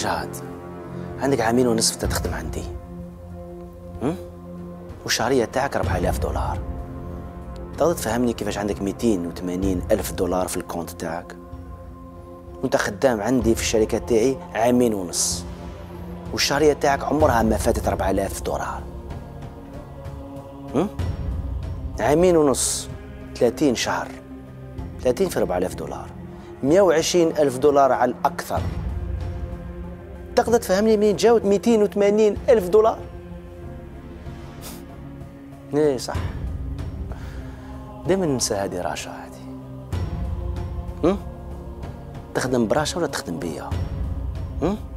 جاد، عندك عامين ونصف تخدم عندي، والشهرية تاعك 4000 دولار. تقدر تفهمني كيفاش عندك 280 ألف دولار في الكونت تاعك وانت خدام عندي في الشركة تاعي عامين ونص، والشهرية تاعك عمرها ما فاتت 4000 دولار. عامين ونص 30 شهر، 30 في 4000 دولار 120 ألف دولار على الأكثر. تقدر تفهمني منين جاو 280 ألف دولار؟ ايه صح، دائما ننسى هذه راشا هذه. تخدم براشا ولا تخدم بيا؟